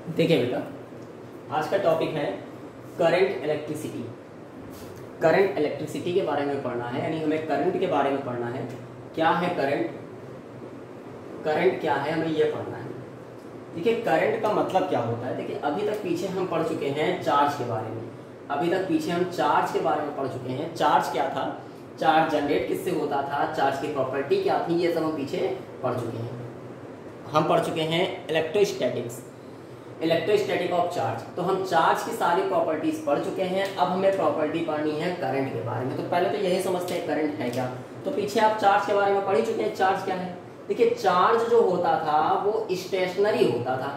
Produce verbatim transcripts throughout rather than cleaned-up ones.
देखिए बेटा, आज का टॉपिक है करंट इलेक्ट्रिसिटी। करंट इलेक्ट्रिसिटी के बारे में पढ़ना है, यानी हमें करंट के बारे में पढ़ना है। क्या है करंट, करंट क्या है, हमें ये पढ़ना है। देखिए करंट का मतलब क्या होता है। देखिए अभी तक पीछे हम पढ़ चुके हैं चार्ज के बारे में, अभी तक पीछे हम चार्ज के बारे में पढ़ चुके हैं। चार्ज क्या था, चार्ज जनरेट किससे होता था, चार्ज की प्रॉपर्टी क्या थी, ये सब हम पीछे पढ़ चुके हैं। हम पढ़ चुके हैं इलेक्ट्रोस्टैटिक्स, इलेक्ट्रोस्टैटिक ऑफ चार्ज। तो हम चार्ज की सारी प्रॉपर्टीज पढ़ चुके हैं। अब हमें प्रॉपर्टी पढ़नी है करंट के बारे में। तो पहले तो यही समझते हैं करंट है क्या। तो पीछे आप चार्ज के बारे में पढ़ ही चुके हैं। चार्ज क्या है, देखिए चार्ज जो होता था वो स्टेशनरी होता था।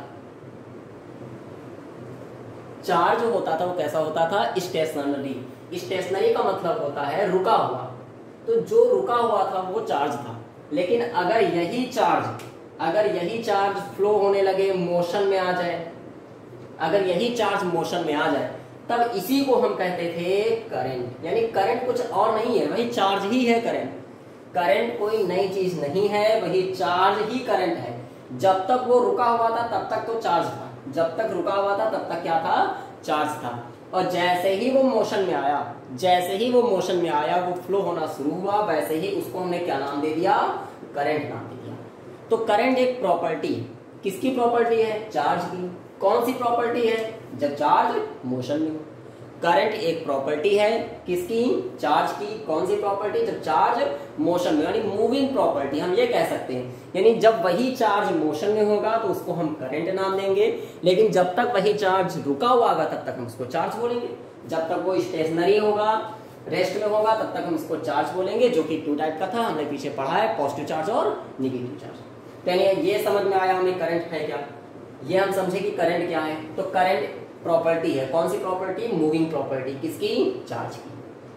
चार्ज जो होता था वो कैसा होता था, स्टेशनरी। स्टेशनरी का मतलब होता है रुका हुआ। तो जो रुका हुआ था वो चार्ज था। लेकिन अगर यही चार्ज अगर यही चार्ज फ्लो होने लगे, मोशन में आ जाए, अगर यही चार्ज मोशन में आ जाए, तब इसी को हम कहते थे करंट। यानी करंट कुछ और नहीं है, वही चार्ज ही है करंट। करंट कोई नई चीज नहीं है, वही चार्ज ही करंट है। जब तक वो रुका हुआ था तब तक तो चार्ज था, जब तक रुका हुआ था तब तक क्या था, चार्ज था। और जैसे ही वो मोशन में आया, जैसे ही वो मोशन में आया, वो फ्लो होना शुरू हुआ, वैसे ही उसको हमने क्या नाम दे दिया, करंट नाम दे दिया। तो करंट एक प्रॉपर्टी, किसकी प्रॉपर्टी है, चार्ज की। कौन सी प्रॉपर्टी है, जब चार्ज मोशन में हो। करंट एक प्रॉपर्टी है किसकी, चार्ज की। कौन सी प्रॉपर्टी, जब चार्ज मोशन में, यानी मूविंग प्रॉपर्टी हम ये कह सकते हैं। यानी जब वही चार्ज मोशन में होगा तो उसको हम करंट नाम देंगे, लेकिन जब तक वही चार्ज रुका हुआ होगा तब तक हम उसको चार्ज बोलेंगे। जब तक वो स्टेशनरी होगा, रेस्ट में होगा, तब तक हम इसको चार्ज बोलेंगे, जो कि टू टाइप का था, हमने पीछे पढ़ा है, पॉजिटिव चार्ज और नेगेटिव चार्ज। यानी ये समझ में आया हमें करंट है क्या, ये हम समझे कि करंट क्या है। तो करंट प्रॉपर्टी है, कौन सी प्रॉपर्टी, मूविंग प्रॉपर्टी, किसकी, चार्ज की।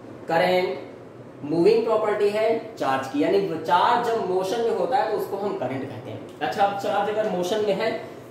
करंट मूविंग प्रॉपर्टी है चार्ज की, यानी चार्ज जब मोशन में होता है तो उसको हम करंट कहते हैं। अच्छा, अब चार्ज अगर मोशन में है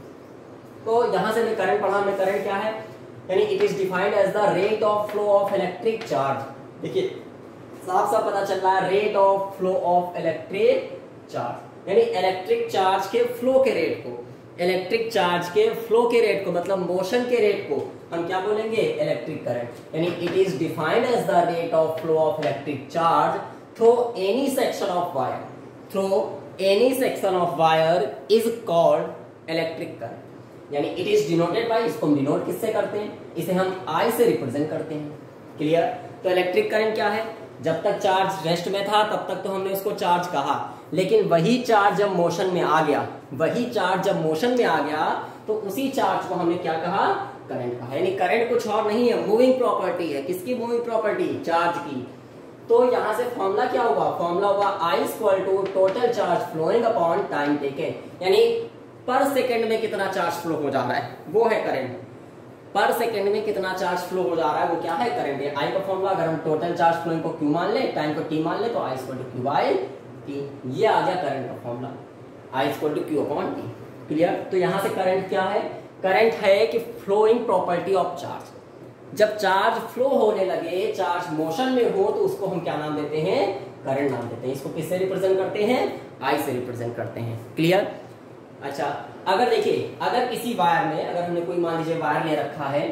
तो यहां से मैं करंट पढ़ा, मैं करंट क्या है, यानी it is defined as the rate of flow of electric charge. देखिए साफ साफ पता चल रहा है, rate of flow of electric charge, यानी इलेक्ट्रिक चार्ज के फ्लो के रेट को, इलेक्ट्रिक चार्ज के फ्लो के रेट को, मतलब मोशन के रेट को हम क्या बोलेंगे, इलेक्ट्रिक करंट। यानी it is defined as the rate of flow of electric charge through any section of wire, through any section of wire is called electric current. यानी इट इज डिनोटेड बाय, इसको हम denote किससे करते हैं, इसे हम आई से रिप्रेजेंट करते हैं। क्लियर। तो इलेक्ट्रिक करंट क्या है, जब तक चार्ज रेस्ट में था तब तक तो हमने उसको चार्ज कहा, लेकिन वही चार्ज जब मोशन में आ गया, वही चार्ज जब मोशन में आ गया तो उसी चार्ज को हमने क्या कहा, करंट कहा। यानी करंट कुछ और नहीं है, मूविंग प्रॉपर्टी है। किसकी मूविंग प्रॉपर्टी, चार्ज की। तो यहां से फॉर्मूला क्या होगा, फॉर्मूला होगा I equal to total charge flowing upon time taken. यानी पर सेकेंड में कितना चार्ज फ्लो हो जा रहा है, वो है करंट। पर सेकेंड में कितना चार्ज फ्लो हो जा रहा है, वो क्या है, करंट है। आई का फॉर्मूला, अगर हम टोटल चार्ज फ्लोइंग को क्यू मान ले, टाइम को टी मान ले, तो I equal to Q by T. ये आ गया करंट का formula, I equal to Q upon T. Clear. तो यहां से करंट क्या है, करंट है कि फ्लोइंग प्रॉपर्टी ऑफ चार्ज। जब चार्ज फ्लो होने लगे, चार्ज मोशन में हो, तो उसको हम क्या नाम देते हैं, करंट नाम देते हैं। इसको किससे रिप्रेजेंट करते हैं, आई से रिप्रेजेंट करते हैं। क्लियर। अच्छा, अगर देखिए, अगर किसी वायर में, अगर हमने कोई मान लीजिए वायर ले रखा है,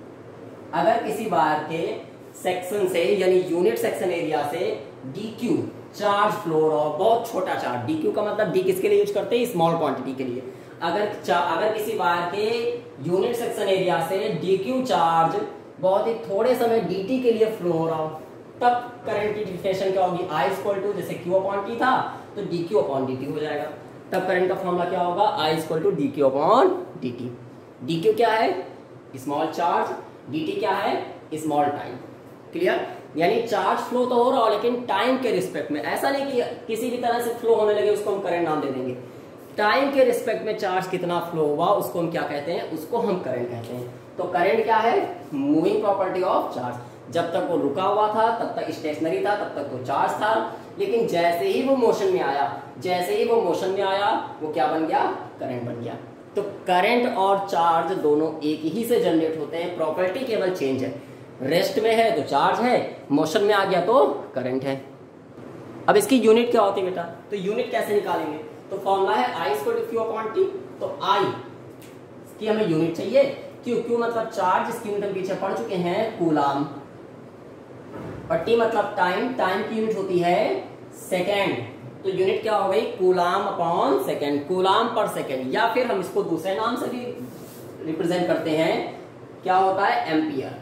अगर किसी वायर के सेक्शन से, यानी यूनिट सेक्शन एरिया से डी क्यू चार्ज फ्लो और बहुत छोटा चार्ज, डी क्यू का मतलब डी किसके लिए यूज करते हैं, स्मॉल क्वांटिटी के लिए। अगर अगर किसी वायर के यूनिट सेक्शन एरिया से डी क्यू चार्ज बहुत ही थोड़े समय dt के लिए फ्लो हो रहा हो, तब करंट की डिफिनेशन क्या होगी, आई इक्वल टू, जैसे q अपॉन टी था तो dq अपॉन dt हो जाएगा। तब करंट का फॉर्मूला क्या होगा, I equal to dq upon dt। dq क्या है, स्मॉल चार्ज, dt क्या है, स्मॉल टाइम। क्लियर। यानी चार्ज फ्लो तो हो रहा हो, लेकिन टाइम के रिस्पेक्ट में। ऐसा नहीं कि किसी भी तरह से फ्लो होने लगे उसको हम करंट नाम दे देंगे। टाइम के रिस्पेक्ट में चार्ज कितना फ्लो हुआ उसको हम क्या कहते हैं, उसको हम करंट कहते हैं। तो करंट क्या है, मूविंग प्रॉपर्टी ऑफ चार्ज। जब तक वो रुका हुआ था तब तक स्टेशनरी था, तब तक वो चार्ज था, लेकिन जैसे ही वो मोशन में आया, जैसे ही वो मोशन में आया वो क्या बन गया, करंट बन गया। तो करंट और चार्ज दोनों एक ही से जनरेट होते हैं, प्रॉपर्टी केवल चेंज है। रेस्ट में है तो चार्ज है, मोशन में आ गया तो करंट है। अब इसकी यूनिट क्या होती है बेटा, तो यूनिट कैसे निकालेंगे, तो फॉर्मूला है I equal to Q upon T. तो आई कि हमें यूनिट चाहिए। क्यू क्यू मतलब चार्ज, इसकी यूनिट हम पीछे पढ़ चुके हैं कूलाम। और टी मतलब टाइम, टाइम की यूनिट होती है सेकेंड, तो यूनिट क्या हो गई coulomb upon second, coulomb per second. या फिर हम इसको दूसरे नाम से भी रिप्रेजेंट करते हैं, क्या होता है एम्पियर,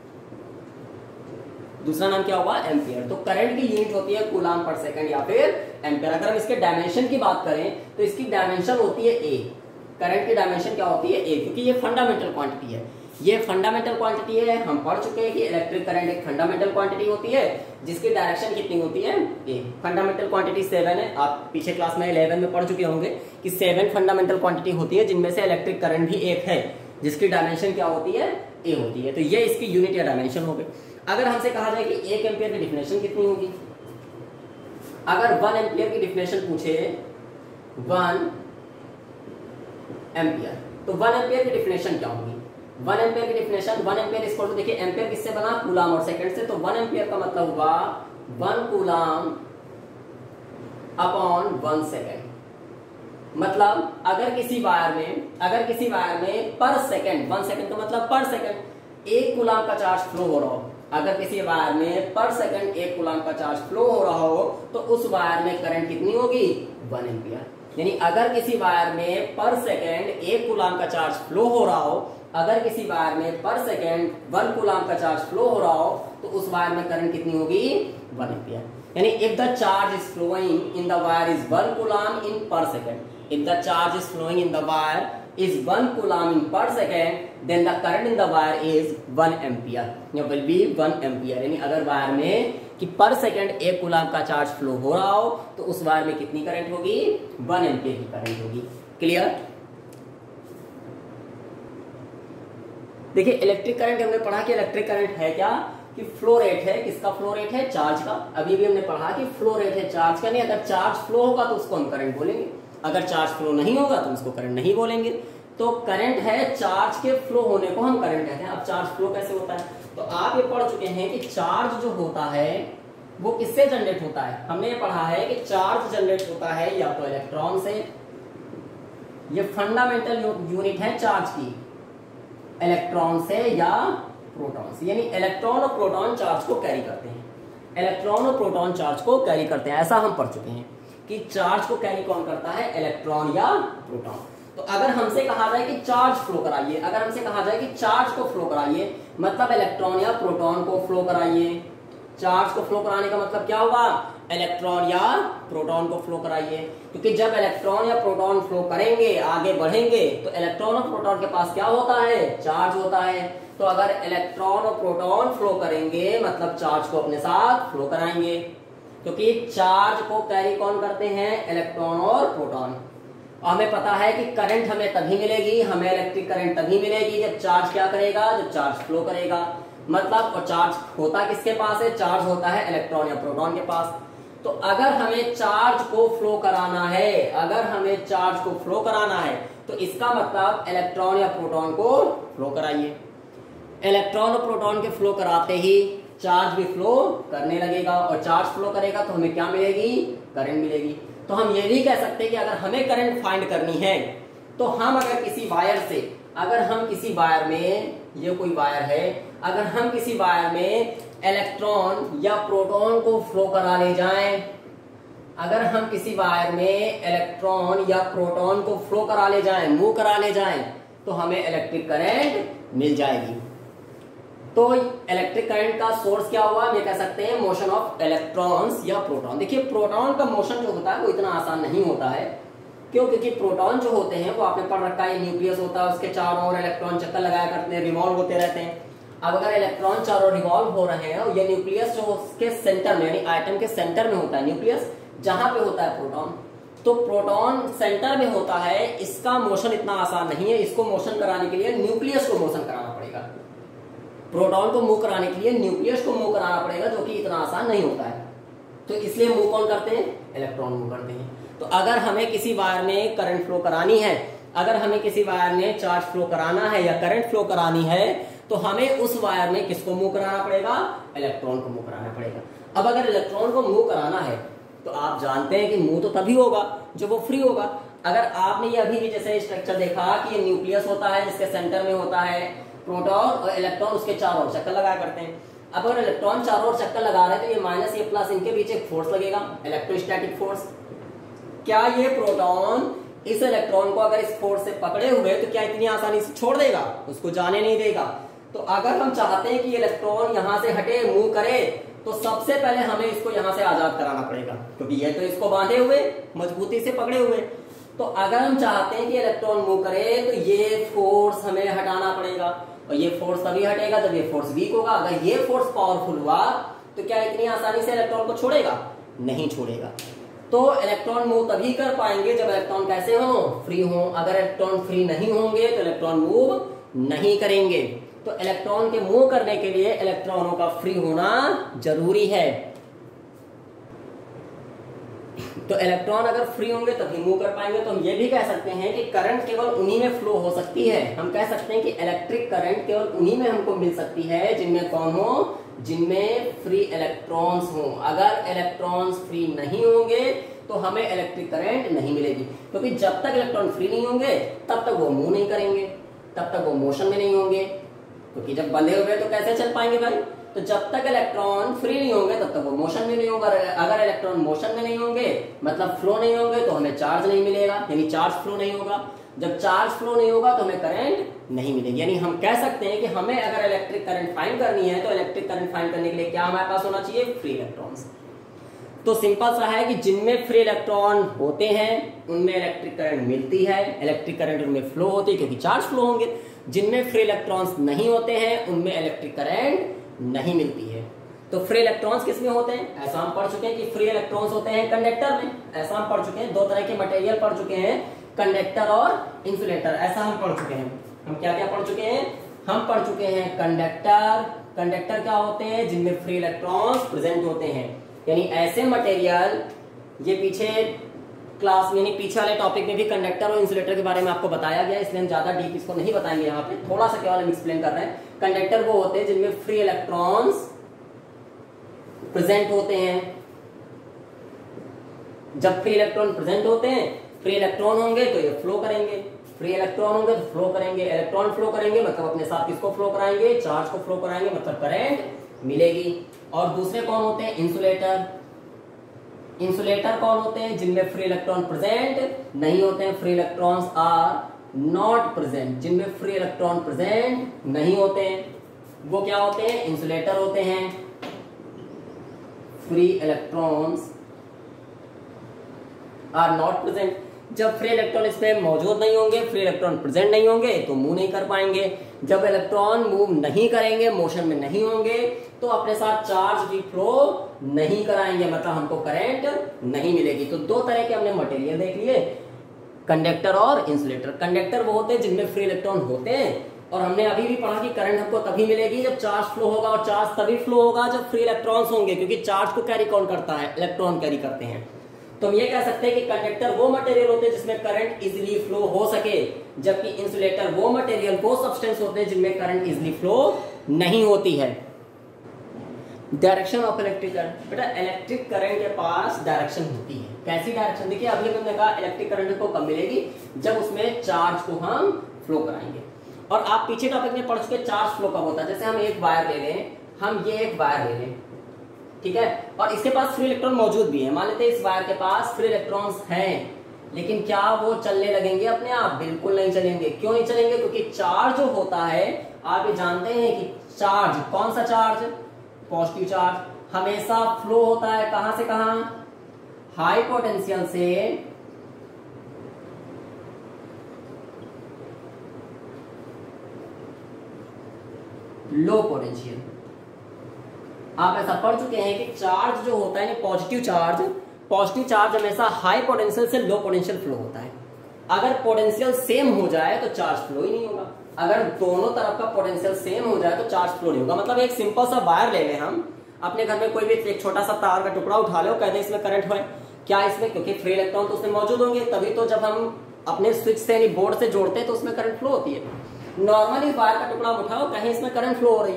दूसरा नाम क्या हुआ एम्पियर। तो करंट की यूनिट होती है कूलाम पर सेकंड या फिर एम्पियर। अगर हम इसके डायमेंशन की बात करें तो इसकी डायमेंशन होती है ए, करंट की डायमेंशन क्या होती है ए, क्योंकि ये फंडामेंटल क्वांटिटी है, ये फंडामेंटल क्वांटिटी है। हम पढ़ चुके हैं कि इलेक्ट्रिक करंट एक फंडामेंटल क्वांटिटी होती है जिसकी डायरेक्शन कितनी होती है ए। फंडामेंटल क्वांटिटी सेवन है, आप पीछे क्लास में इलेवन में पढ़ चुके होंगे कि सेवन फंडामेंटल क्वांटिटी होती है, जिनमें से इलेक्ट्रिक करंट भी एक है जिसकी डायमेंशन क्या होती है ए होती है। तो ये इसकी यूनिट या डायमेंशन हो गई। अगर हमसे कहा जाए कि एक एम्पियर की डिफिनेशन कितनी होगी, अगर वन एम्पियर की डिफिनेशन पूछे, वन एम्पियर, तो वन एम्पियर की डिफिनेशन क्या होगी? वन एम्पियर की definition, one ampere equal to, देखिए एम्पियर किससे बना कूलाम और सेकंड से, तो वन एम्पियर का मतलब हुआ one coulomb upon one second. मतलब अगर किसी वायर में अगर किसी वायर में पर सेकेंड, वन सेकेंड का मतलब पर सेकेंड एक कूलाम का चार्ज फ्लो हो रहा हो, अगर किसी वायर में पर सेकंड एक कूलाम का चार्ज फ्लो हो रहा हो तो उस वायर में करंट कितनी होगी वन एम्पियर। यानी अगर किसी वायर में पर सेकंड एक कूलाम का चार्ज फ्लो हो रहा हो, अगर किसी वायर में पर सेकंड वन कूलाम का चार्ज फ्लो हो रहा हो तो उस वायर में करंट कितनी होगी वन एम्पियर। यानी if the charge is flowing in the wire is one coulomb in per second, if the charge is flowing in the wire is one coulomb in per second, then the current in the wire is one ampere, या will be one ampere। यानी अगर wire में कि पर second एक coulomb का charge flow हो रहा हो तो उस वायर में कितनी करंट होगी वन एम्पियर की करंट होगी। क्लियर? देखिए इलेक्ट्रिक करंट हमने पढ़ा कि इलेक्ट्रिक करंट है क्या कि फ्लो रेट है, किसका फ्लो रेट है चार्ज का। अभी भी हमने पढ़ा कि फ्लो रेट है चार्ज का, नहीं अगर चार्ज फ्लो होगा तो उसको हम करंट बोलेंगे, अगर चार्ज फ्लो नहीं होगा तो उसको करंट नहीं बोलेंगे। तो करंट है चार्ज के फ्लो होने को हम करंट कहते हैं। अब चार्ज फ्लो कैसे होता है तो आप ये पढ़ चुके हैं कि चार्ज जो होता है वो किससे जनरेट होता है। हमने ये पढ़ा है कि चार्ज जनरेट होता है या तो इलेक्ट्रॉन से, ये फंडामेंटल यूनिट है चार्ज की, इलेक्ट्रॉन से या प्रोटॉन से। यानी इलेक्ट्रॉन और प्रोटॉन चार्ज को कैरी करते हैं, इलेक्ट्रॉन और प्रोटॉन चार्ज को कैरी करते हैं, ऐसा हम पढ़ चुके हैं कि चार्ज को कैरी कौन करता है इलेक्ट्रॉन या प्रोटॉन। तो अगर हमसे कहा जाए कि चार्ज फ्लो कराइए, अगर हमसे कहा जाए कि चार्ज को फ्लो कराइए मतलब इलेक्ट्रॉन या प्रोटॉन को फ्लो कराइए। चार्ज को फ्लो कराने का मतलब क्या होगा इलेक्ट्रॉन या प्रोटॉन को फ्लो कराइए, क्योंकि जब इलेक्ट्रॉन या प्रोटॉन फ्लो करेंगे आगे बढ़ेंगे तो इलेक्ट्रॉन और प्रोटॉन के पास क्या होता है चार्ज होता है। तो अगर इलेक्ट्रॉन और प्रोटॉन फ्लो करेंगे मतलब चार्ज को अपने साथ फ्लो कराएंगे, क्योंकि चार्ज को कैरी कौन करते हैं इलेक्ट्रॉन और प्रोटॉन। और हमें पता है कि करंट हमें तभी मिलेगी, हमें इलेक्ट्रिक करंट तभी मिलेगी जब चार्ज क्या करेगा जब चार्ज फ्लो करेगा। मतलब और चार्ज होता किसके पास है, चार्ज होता है इलेक्ट्रॉन या प्रोटॉन के पास। तो अगर हमें चार्ज को फ्लो कराना है, अगर हमें चार्ज को फ्लो कराना है तो इसका मतलब इलेक्ट्रॉन या प्रोटॉन को फ्लो कराइए। इलेक्ट्रॉन और प्रोटॉन के फ्लो कराते ही चार्ज भी फ्लो करने लगेगा, और चार्ज फ्लो करेगा तो हमें क्या मिलेगी करंट मिलेगी। तो हम ये भी कह सकते हैं कि अगर हमें करंट फाइंड करनी है तो हम अगर किसी वायर से, अगर हम किसी वायर में, ये कोई वायर है, अगर हम किसी वायर में इलेक्ट्रॉन या प्रोटॉन को फ्लो करा ले जाएं, अगर हम किसी वायर में इलेक्ट्रॉन या प्रोटॉन को फ्लो करा ले जाएं, मूव करा ले जाएं, तो हमें इलेक्ट्रिक करंट मिल जाएगी। तो इलेक्ट्रिक करंट का सोर्स क्या हुआ, हम ये कह सकते हैं मोशन ऑफ इलेक्ट्रॉन्स या प्रोटॉन। देखिए प्रोटॉन का मोशन जो होता है वो इतना आसान नहीं होता है, क्यों? क्योंकि प्रोटॉन जो होते हैं वो आपने पढ़ रखा है न्यूक्लियस होता है, उसके चारों ओर इलेक्ट्रॉन चक्कर लगाया करते हैं, रिवॉल्व होते रहते हैं। अब अगर इलेक्ट्रॉन चारों रिवॉल्व हो रहे हैं और ये न्यूक्लियस जो उसके सेंटर में यानी आइटम के सेंटर में होता है न्यूक्लियस, जहां पे होता है प्रोटॉन, तो प्रोटॉन सेंटर में होता है, इसका मोशन इतना आसान नहीं है। इसको मोशन कराने के लिए न्यूक्लियस को मोशन कराना पड़ेगा, प्रोटॉन को मूव कराने के लिए न्यूक्लियस को मूव कराना पड़ेगा, जो कि इतना आसान नहीं होता है। तो इसलिए मूव कौन करते हैं, इलेक्ट्रॉन मूव करते हैं। तो अगर हमें किसी वायर में करंट फ्लो करानी है, अगर हमें किसी वायर में चार्ज फ्लो कराना है या करंट फ्लो करानी है तो हमें उस वायर में किसको मूव कराना पड़ेगा, इलेक्ट्रॉन को मूव कराना पड़ेगा। अब अगर इलेक्ट्रॉन को मूव कराना है तो आप जानते हैं कि मूव तो तभी होगा जब वो फ्री होगा। अगर आपने ये अभी भी जैसे स्ट्रक्चर देखा कि ये न्यूक्लियस होता है जिसके सेंटर में होता है प्रोटॉन और इलेक्ट्रॉन उसके चारों ओर चक्कर लगाया करते हैं। अब अगर इलेक्ट्रॉन चारों ओर चक्कर लगा रहे हैं तो ये माइनस ये प्लस इनके बीच एक फोर्स लगेगा, इलेक्ट्रोस्टैटिक फोर्स। क्या ये प्रोटॉन इस इलेक्ट्रॉन को अगर इस फोर्स से पकड़े हुए तो क्या इतनी आसानी से छोड़ देगा? उसको जाने नहीं देगा। तो अगर हम चाहते हैं कि इलेक्ट्रॉन यहां से हटे, मूव करे, तो सबसे पहले हमें इसको यहां से आजाद कराना पड़ेगा, क्योंकि ये तो इसको बांधे हुए, मजबूती से पकड़े हुए। तो अगर हम चाहते हैं कि इलेक्ट्रॉन मूव करे तो ये फोर्स हमें हटाना पड़ेगा, और ये फोर्स तभी हटेगा जब ये फोर्स वीक होगा। अगर ये फोर्स पावरफुल हुआ तो क्या इतनी आसानी से इलेक्ट्रॉन को छोड़ेगा? नहीं छोड़ेगा। तो इलेक्ट्रॉन मूव तभी कर पाएंगे जब इलेक्ट्रॉन कैसे हो? फ्री हो। अगर इलेक्ट्रॉन फ्री नहीं होंगे तो इलेक्ट्रॉन मूव नहीं करेंगे। तो इलेक्ट्रॉन के मूव करने के लिए इलेक्ट्रॉनों का फ्री होना जरूरी है। तो इलेक्ट्रॉन अगर फ्री होंगे तभी मूव कर पाएंगे। तो हम ये भी कह सकते हैं कि करंट केवल उन्हीं में फ्लो हो सकती है। हम कह सकते हैं कि इलेक्ट्रिक करंट केवल उन्हीं में हमको मिल सकती है जिनमें कौन हो? जिनमें फ्री इलेक्ट्रॉन्स हो। अगर इलेक्ट्रॉन्स फ्री नहीं होंगे तो हमें इलेक्ट्रिक करंट नहीं मिलेगी, क्योंकि जब तक इलेक्ट्रॉन फ्री नहीं होंगे तब तक वो मूव नहीं करेंगे, तब तक वो मोशन में नहीं होंगे, क्योंकि जब बंधे हुए तो कैसे चल पाएंगे भाई? तो जब तक इलेक्ट्रॉन फ्री नहीं होंगे तब तक वो मोशन में नहीं होगा। अगर इलेक्ट्रॉन मोशन में नहीं होंगे मतलब फ्लो नहीं होंगे तो हमें चार्ज नहीं मिलेगा, यानी चार्ज फ्लो नहीं होगा। जब चार्ज फ्लो नहीं होगा तो हमें करंट नहीं मिलेगी। यानी हम कह सकते हैं कि हमें अगर इलेक्ट्रिक करंट फाइंड करनी है तो इलेक्ट्रिक करंट फाइंड करने के लिए क्या हमारे पास होना चाहिए? Free electrons. तो सिंपल सा है कि जिनमें फ्री इलेक्ट्रॉन होते हैं उनमें इलेक्ट्रिक करंट मिलती है, इलेक्ट्रिक करंट उनमें फ्लो होती है क्योंकि चार्ज फ्लो होंगे। जिनमें फ्री इलेक्ट्रॉन्स नहीं होते हैं उनमें इलेक्ट्रिक करंट नहीं मिलती है। तो फ्री इलेक्ट्रॉन्स किसमें होते हैं? ऐसा हम पढ़ चुके हैं कि फ्री इलेक्ट्रॉन्स होते हैं कंडक्टर में। ऐसा हम पढ़ चुके हैं, दो तरह के मटेरियल पढ़ चुके हैं, कंडक्टर और इंसुलेटर। ऐसा हम पढ़ चुके हैं। हम क्या क्या पढ़ चुके हैं? हम पढ़ चुके हैं कंडक्टर। कंडक्टर क्या होते हैं? जिनमें फ्री इलेक्ट्रॉन्स प्रेजेंट होते हैं, यानी ऐसे मटेरियल। ये पीछे क्लास यानी पीछे वाले टॉपिक में भी कंडक्टर और इंसुलेटर के बारे में आपको बताया गया, इसलिए हम ज्यादा डीप इसको नहीं बताएंगे। यहाँ पे थोड़ा सा केवल हम एक्सप्लेन कर रहे हैं। कंडक्टर वो होते हैं जिनमें फ्री इलेक्ट्रॉन्स प्रेजेंट होते हैं। जब फ्री इलेक्ट्रॉन प्रेजेंट होते हैं, फ्री इलेक्ट्रॉन होंगे तो ये फ्लो करेंगे, फ्री इलेक्ट्रॉन होंगे तो फ्लो करेंगे। इलेक्ट्रॉन फ्लो करेंगे मतलब अपने साथ किसको फ्लो कराएंगे? चार्ज को फ्लो कराएंगे, मतलब करंट मिलेगी। और दूसरे कौन होते हैं? इंसुलेटर। इंसुलेटर कौन होते हैं? जिनमें फ्री इलेक्ट्रॉन प्रेजेंट नहीं होते हैं। Free electrons are not present. जिनमें फ्री इलेक्ट्रॉन प्रेजेंट नहीं होते हैं वो क्या होते हैं? इंसुलेटर होते हैं। Free electrons are not present. जब फ्री इलेक्ट्रॉन इसमें मौजूद नहीं होंगे, फ्री इलेक्ट्रॉन प्रेजेंट नहीं होंगे तो मूव नहीं कर पाएंगे। जब इलेक्ट्रॉन मूव नहीं करेंगे, मोशन में नहीं होंगे, तो अपने साथ चार्ज भी फ्लो नहीं कराएंगे, मतलब हमको करंट नहीं मिलेगी। तो दो तरह के हमने मटेरियल देख लिए, कंडक्टर और इंसुलेटर। कंडक्टर वो होते हैं जिनमें फ्री इलेक्ट्रॉन होते हैं, और हमने अभी भी पढ़ा कि करंट हमको तभी मिलेगी जब चार्ज फ्लो होगा, और चार्ज तभी फ्लो होगा जब फ्री इलेक्ट्रॉन्स होंगे, क्योंकि चार्ज को कैरी कौन करता है? इलेक्ट्रॉन कैरी करते हैं। तो हम ये कह सकते हैं कि कंडक्टर वो मटेरियल होते हैं जिसमें करंट इजीली फ्लो हो सके, जबकि इंसुलेटर वो मटेरियल वो सब्सटेंस होते हैं जिनमें करंट इजीली फ्लो नहीं होती है। Direction of electric current. बेटा इलेक्ट्रिक करंट के पास डायरेक्शन होती है। कैसी डायरेक्शन? देखिए अभी हमने कहा इलेक्ट्रिक करंट को कब मिलेगी? जब उसमें चार्ज को हम फ्लो कराएंगे। और आप पीछे टॉपिक में पढ़ चुके चार्ज फ्लो कब होता है। जैसे हम एक वायर ले लें, हम ये एक वायर ले लें, ठीक है, और इसके पास फ्री इलेक्ट्रॉन मौजूद भी है। मान लेते हैं इस वायर के पास फ्री इलेक्ट्रॉन्स हैं, लेकिन क्या वो चलने लगेंगे अपने आप? बिल्कुल नहीं चलेंगे। क्यों नहीं चलेंगे? क्योंकि चार्ज जो होता है, आप ये जानते हैं कि चार्ज, कौन सा चार्ज? पॉजिटिव चार्ज हमेशा फ्लो होता है कहां से कहां? हाई पोटेंशियल से लो पोटेंशियल। आप ऐसा पढ़ चुके हैं कि चार्ज जो होता है, पॉजिटिव चार्ज, पॉजिटिव चार्ज हमेशा हाई पोटेंशियल से लो पोटेंशियल फ्लो होता है। अगर पोटेंशियल सेम हो जाए तो चार्ज फ्लो ही नहीं होगा। अगर दोनों तरफ का पोटेंशियल सेम हो जाए तो चार्ज फ्लो नहीं होगा। मतलब एक सिंपल सा वायर ले लें हम, अपने घर में कोई भी एक छोटा सा तार का टुकड़ा उठा ले, कहते हैं इसमें करंट है, क्या इसमें? क्योंकि फ्री इलेक्ट्रॉन तो उसमें मौजूद होंगे, तभी तो जब हम अपने स्विच से यानी बोर्ड से जोड़ते हैं तो उसमें करंट फ्लो होती है। नॉर्मली वायर का टुकड़ा उठाओ, कहीं इसमें करंट फ्लो हो रही है,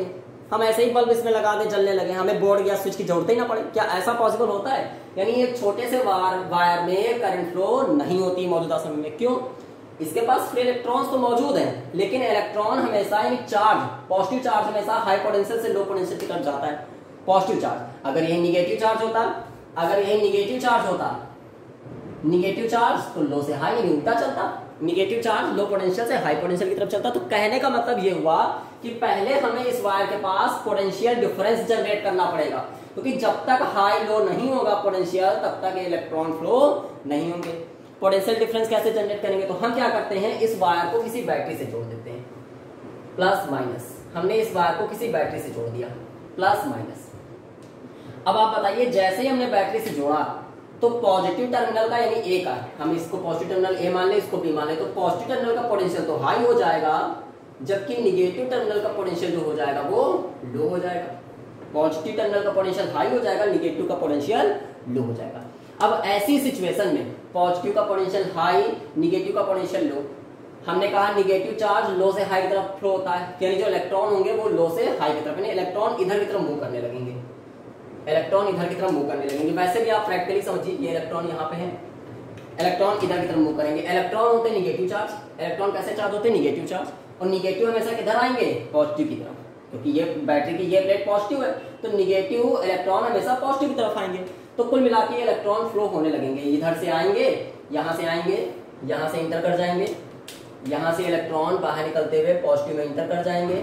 हम ऐसे ही बल्ब इसमें लगा दे जलने लगे, हमें बोर्ड या स्विच की जरूरत ही ना पड़े। क्या ऐसा पॉसिबल होता है? यानी एक छोटे से वायर वायर में करंट फ्लो नहीं होती मौजूदा समय में। क्यों? इसके पास फ्री इलेक्ट्रॉन्स तो मौजूद हैं, लेकिन इलेक्ट्रॉन हमेशा यानी चार्ज, पॉजिटिव चार्ज हमेशा हाई पोटेंशियल से लो पोटेंशियल की तरफ जाता है। पॉजिटिव चार्ज, अगर ये निगेटिव चार्ज होता, अगर ये निगेटिव चार्ज होता, निगेटिव चार्ज तो लो से हाई यानी उल्टा चलता, निगेटिव चार्ज लो पोटेंशियल से हाई पोटेंशियल की तरफ चलता। तो कहने का मतलब ये हुआ कि पहले हमें इस वायर के पास पोटेंशियल डिफरेंस जनरेट करना पड़ेगा, क्योंकि जब तक हाई लो नहीं होगा पोटेंशियल तब तक इलेक्ट्रॉन फ्लो नहीं होंगे। पोटेंशियल डिफरेंस कैसे जनरेट करेंगे? तो हम क्या करते हैं, इस वायर को किसी बैटरी से जोड़ देते हैं, प्लस माइनस। हमने इस वायर को किसी बैटरी से जोड़ दिया, प्लस माइनस। अब आप बताइए, जैसे ही हमने बैटरी से जोड़ा तो पॉजिटिव टर्मिनल का यानी ए का, हम इसको पॉजिटिव टर्मिनल ए मान ले, इसको बी मान ले, तो पॉजिटिव टर्मिनल का पोटेंशियल तो हाई हो जाएगा, जबकि निगेटिव टर्मिनल का पोटेंशियल जो हो जाएगा वो लो हो जाएगा। पॉजिटिव टर्मिनल का पोटेंशियल हाई हो जाएगा, निगेटिव का पोटेंशियल लो हो जाएगा। अब ऐसी सिचुएशन में पॉजिटिव का पोटेंशियल हाई, निगेटिव का पोटेंशियल लो, हमने कहा निगेटिव चार्ज लो से हाई की तरफ फ्लो होता है, यानी जो इलेक्ट्रॉन होंगे वो लो से हाई की तरफ, यानी इलेक्ट्रॉन इधर की तरफ मूव करने लगेंगे, इलेक्ट्रॉन इधर की तरफ मूव करने लगेंगे। वैसे भी आप प्रैक्टिकली समझिए, ये इलेक्ट्रॉन यहाँ पे है, इलेक्ट्रॉन इधर की तरफ मूव करेंगे। इलेक्ट्रॉन होते हैं निगेटिव चार्ज, इलेक्ट्रॉन कैसे चार्ज होते हैं? Negative charge. और निगेटिव हमेशा किधर आएंगे? पॉजिटिव की तरफ, क्योंकि ये बैटरी की ये प्लेट पॉजिटिव है, तो निगेटिव इलेक्ट्रॉन हमेशा पॉजिटिव की तरफ आएंगे। तो कुल मिला के इलेक्ट्रॉन फ्लो होने लगेंगे, इधर से आएंगे, यहाँ से आएंगे, यहाँ से इंटर कर जाएंगे, यहाँ से इलेक्ट्रॉन बाहर निकलते हुए पॉजिटिव में इंटर कर जाएंगे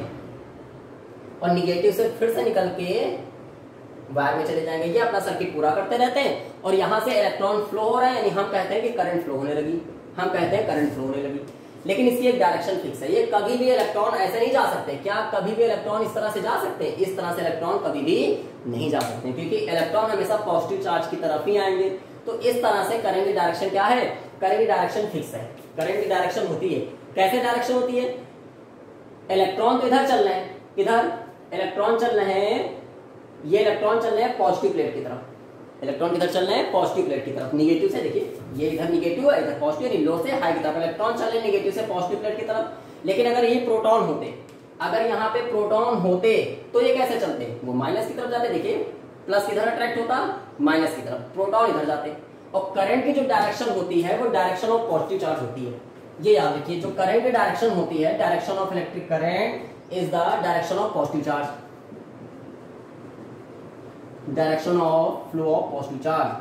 और निगेटिव से फिर से निकल के वायर में चले जाएंगे। ये अपना सर्किट पूरा करते रहते हैं और यहाँ से इलेक्ट्रॉन फ्लो हो रहा है, यानी हम कहते हैं कि करंट फ्लो होने लगी, हम कहते हैं करंट फ्लो होने लगी। लेकिन इसकी एक डायरेक्शन फिक्स है, ये कभी भी इलेक्ट्रॉन ऐसे नहीं जा सकते। क्या कभी भी इलेक्ट्रॉन इस तरह से जा सकते हैं? इस तरह से इलेक्ट्रॉन कभी भी नहीं जा सकते, क्योंकि इलेक्ट्रॉन हमेशा पॉजिटिव चार्ज की तरफ ही आएंगे। तो इस तरह से करंट की डायरेक्शन क्या है? करंट की डायरेक्शन फिक्स है। करंट की डायरेक्शन होती है, कैसे डायरेक्शन होती है? इलेक्ट्रॉन तो इधर चल रहे हैं, इधर इलेक्ट्रॉन चल रहे हैं, ये इलेक्ट्रॉन चल रहे हैं पॉजिटिव प्लेट की तरफ, इलेक्ट्रॉन किधर चल रहे हैं? पॉजिटिव प्लेट की तरफ। निगेटिव से देखिए, ये इधर निगेटिव है, इधर पॉजिटिव, यानी लो से हाई की तरफ इलेक्ट्रॉन चल रहे हैं निगेटिव से पॉजिटिव प्लेट की तरफ। लेकिन अगर ये प्रोटॉन होते, अगर यहाँ पे प्रोटॉन होते तो ये कैसे चलते? वो माइनस की तरफ जाते। देखिए, प्लस किधर अट्रैक्ट होता? माइनस की तरफ, प्रोटॉन इधर जाते। और करंट की जो डायरेक्शन होती है वो डायरेक्शन ऑफ पॉजिटिव चार्ज होती है। ये याद रखिए, जो करंट की डायरेक्शन होती है, direction of electric current is the direction of positive charge, direction of flow of positive charge.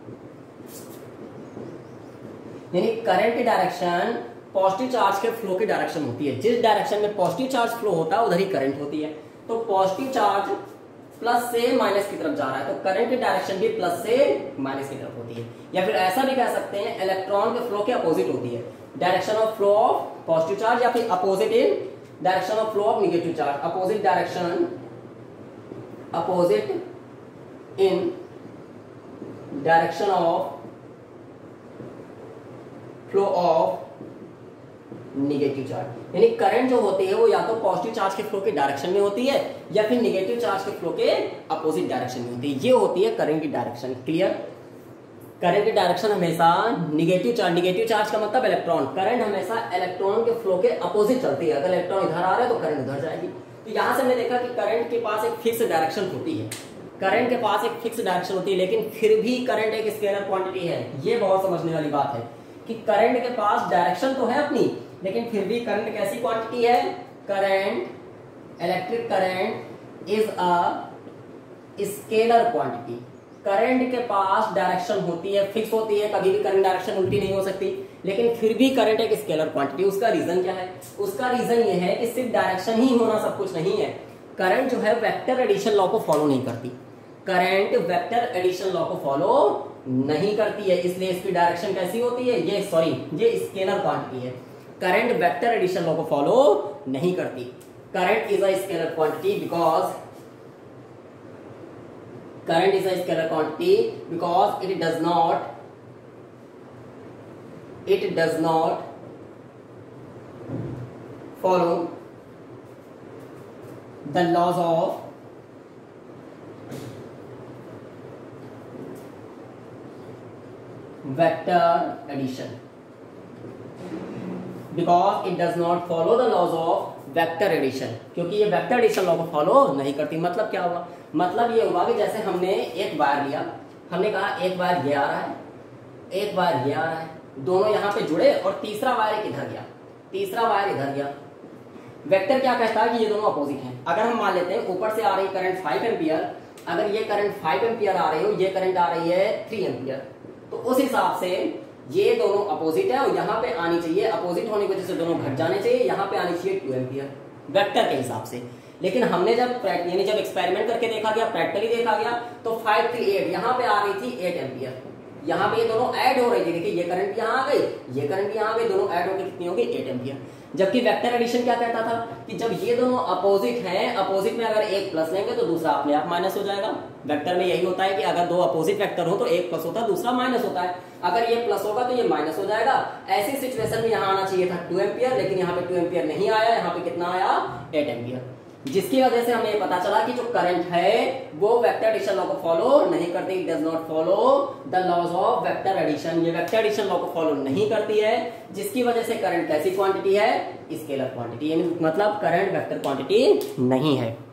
यानी करंट की डायरेक्शन पॉजिटिव चार्ज के फ्लो की डायरेक्शन होती है। जिस डायरेक्शन में पॉजिटिव चार्ज फ्लो होता है उधर ही करंट होती है। तो पॉजिटिव चार्ज प्लस से माइनस की तरफ जा रहा है, तो करंट की डायरेक्शन भी प्लस से माइनस की तरफ होती है। या फिर ऐसा भी कह सकते हैं, इलेक्ट्रॉन के फ्लो के अपोजिट होती है, direction of flow of positive charge, या फिर opposite in direction of flow of negative charge. Opposite direction, opposite in direction of flow of negative charge। यानी करंट जो होती है वो या तो पॉजिटिव चार्ज के फ्लो के डायरेक्शन में होती है या फिर निगेटिव चार्ज के फ्लो के अपोजिट डायरेक्शन में होती है। ये होती है करंट की डायरेक्शन। क्लियर? करंट की डायरेक्शन हमेशा निगेटिव चार्ज, निगेटिव चार्ज का मतलब इलेक्ट्रॉन, करंट हमेशा इलेक्ट्रॉन के फ्लो के अपोजिट चलती है। अगर इलेक्ट्रॉन इधर आ रहा है तो करंट उधर जाएगी। तो यहां से हमने देखा कि करंट के पास एक फिक्स डायरेक्शन होती है, करंट के पास एक फिक्स डायरेक्शन होती है, लेकिन फिर भी करंट एक स्केलर क्वांटिटी है। ये बहुत समझने वाली बात है कि करंट के पास डायरेक्शन तो है अपनी, लेकिन फिर भी करंट कैसी क्वांटिटी है? Current, electric current is a scalar quantity. Current के पास डायरेक्शन होती है, फिक्स होती है, कभी भी करंट डायरेक्शन उल्टी नहीं हो सकती, लेकिन फिर भी करंट एक स्केलर क्वांटिटी। उसका रीजन क्या है? उसका रीजन ये है कि सिर्फ डायरेक्शन ही होना सब कुछ नहीं है। करंट जो है वेक्टर एडिशन लॉ को फॉलो नहीं करती, करंट वेक्टर एडिशन लॉ को फॉलो नहीं करती है, इसलिए इसकी डायरेक्शन कैसी होती है? ये सॉरी ये स्केलर क्वांटिटी है। करंट वेक्टर एडिशन लॉ को फॉलो नहीं करती। Current is a scalar quantity because current is a scalar quantity because it does not it does not follow the laws of vector addition because it does not follow the laws of vector addition, क्योंकि ये vector addition law को follow नहीं करती। मतलब क्या हुआ, मतलब ये हुआ कि जैसे हमने एक वायर लिया, हमने कहा एक वायर ये आ रहा है, एक वायर ये आ रहा है, दोनों यहाँ पे जुड़े और तीसरा वायर इधर गया, तीसरा वायर इधर गया। वेक्टर क्या कहता है कि ये दोनों अपोजिट हैं। अगर हम मान लेते हैं ऊपर से आ रही करंट फाइव एम्पियर, अगर ये करंट फाइव एम्पियर आ रही हो, ये करंट आ रही है थ्री एम्पियर, तो उस हिसाब से ये दोनों अपोजिट है और यहाँ पे आनी चाहिए, अपोजिट होने की वजह से दोनों घट जाने चाहिए, यहाँ पे आनी चाहिए टू एम्पियर वेक्टर के हिसाब से। लेकिन हमने जब यानी जब एक्सपेरिमेंट करके देखा गया, प्रैक्टिकली देखा गया, तो फाइव थ्री एट यहाँ पे आ रही थी एट एम्पियर, यहाँ पे ये दोनों ऐड हो रही थी। देखिए ये करंट यहाँ आ गई, ये करंट यहाँ आ गई, दोनों ऐड होकर कितनी होगी, एट एम्पियर। जबकि वेक्टर एडिशन क्या कहता था कि जब ये दोनों अपोजिट हैं, अपोजिट में अगर एक प्लस लेंगे तो दूसरा अपने आप माइनस हो जाएगा। वेक्टर में यही होता है कि अगर दो अपोजिट वेक्टर हो तो एक प्लस होता है, दूसरा माइनस होता है। अगर ये प्लस होगा तो ये माइनस हो जाएगा। ऐसी सिचुएशन में यहाँ आना चाहिए था टू एम्पियर, लेकिन यहाँ पे टू एम्पियर नहीं आया, यहाँ पे कितना आया, एट एम्पियर, जिसकी वजह से हमें पता चला कि जो करंट है वो वेक्टर एडिशन लॉ को फॉलो नहीं करती, it does not follow the laws of vector addition. ये वेक्टर एडिशन लॉ को फॉलो नहीं करती है, जिसकी वजह से करंट कैसी क्वांटिटी है, स्केलर क्वांटिटी, मतलब करंट वेक्टर क्वांटिटी नहीं है।